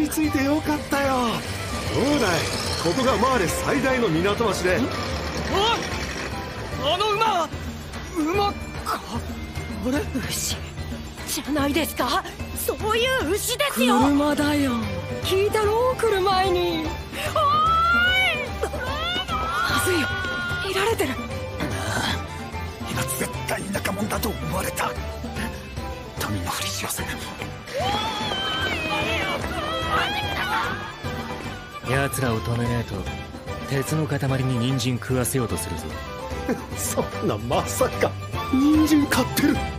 についてよかったよ。どうだい、ここがマーレ最大の港町で。 あの馬か。あれ、 牛じゃないですか。そういう牛ですよ。 車だよ。聞いたろ、来る前に。 おーい。 まずいよ、見られてる。 今絶対田舎者だと思われた。民のふりしよせ。 奴らを止めねえと鉄の塊に人参食わせようとするぞ。 そんなまさか。人参買ってる。